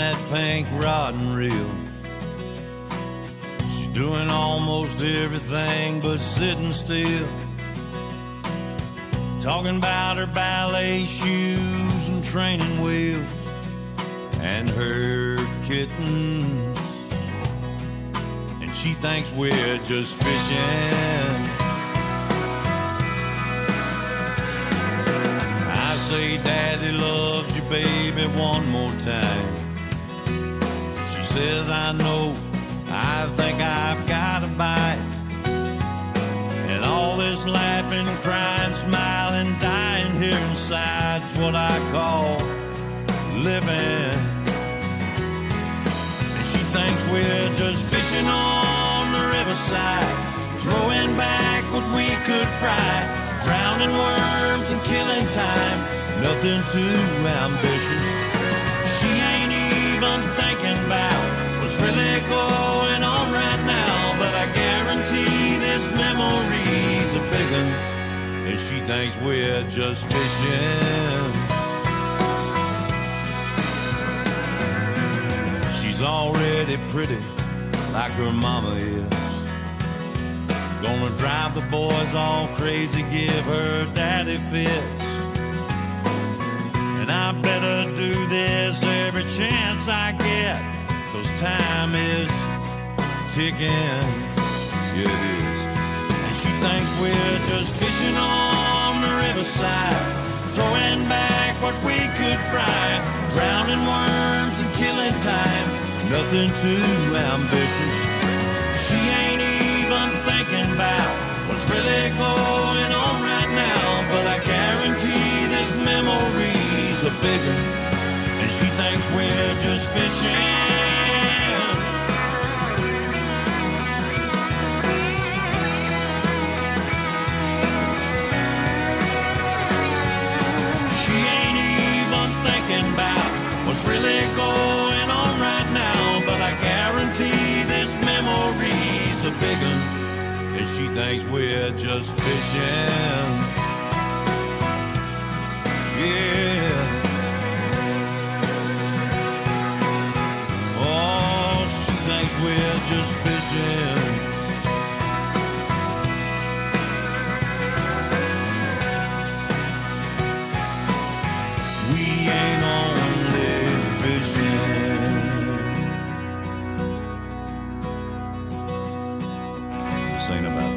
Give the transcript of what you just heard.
that pink rod and reel. She's doing almost everything but sitting still, talking about her ballet shoes and training wheels and her kittens. And she thinks we're just fishing. I say, Daddy loves you, baby, one more time. She says, I know, I think I've got a bite. And all this laughing, crying, smiling, dying here inside's what I call living. And she thinks we're just fishing on the riverside, throwing back what we could fry, drowning worms and killing time, nothing too ambitious. She ain't even thinking about what's really going on right now, but I guarantee this memory's a big one, and she thinks we're just fishing. She's already pretty like her mama is, gonna drive the boys all crazy, give her daddy fits. And I better do this every chance I get, 'cause time is ticking, yeah, it is. And she thinks we're just fishing on the riverside, throwing back what we could fry, drowning worms and killing time, nothing too ambitious. She ain't even thinking about what's really going on right now, but I guarantee this memory's a big one, and she thinks we're just fishing. She ain't even thinking about what's really going on right now, but I guarantee this memory's a big one, and she thinks we're just fishing. Yeah. Oh, she thinks we're just fishing. We ain't only fishing. This ain't about